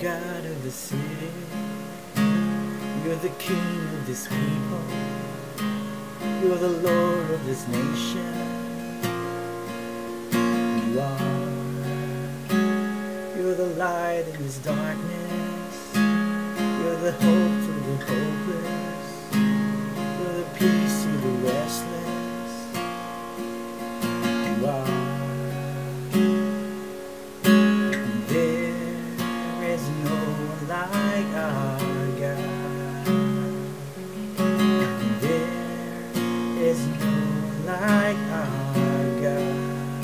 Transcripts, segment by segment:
God of the city. You're the King of this people. You're the Lord of this nation. You are. You're the light in this darkness. You're the hope to the hopeless. You're the peace to the restless. You are. There is no one like our God. There is no one like our God.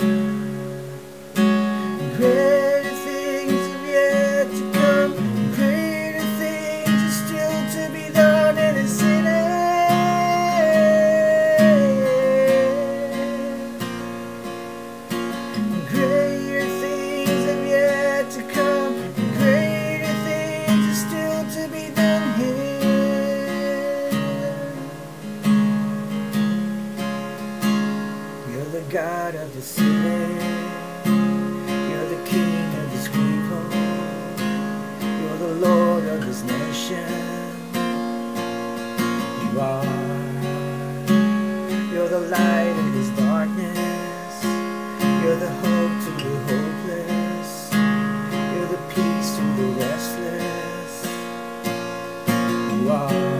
Greater things have yet to come. Greater things are still to be done in His city. Greater things have yet to come. Greater things are still to be done here. You're the God of the city. You're the King of this people. You're the Lord of this nation. You are. You're the light in this darkness. You're the hope to the hopeless. You're the peace to the restless. You are.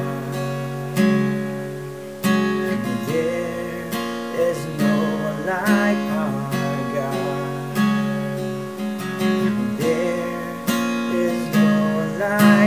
There is no one like our God. There is no one like